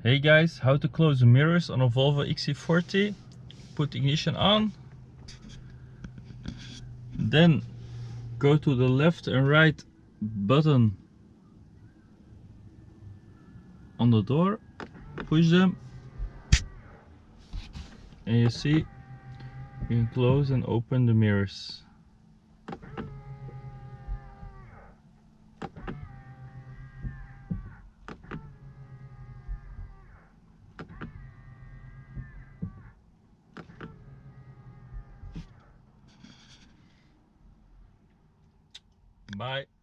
Hey guys, how to close the mirrors on a Volvo XC40. Put the ignition on, then go to the left and right button on the door, push them, and you see you can close and open the mirrors. Bye.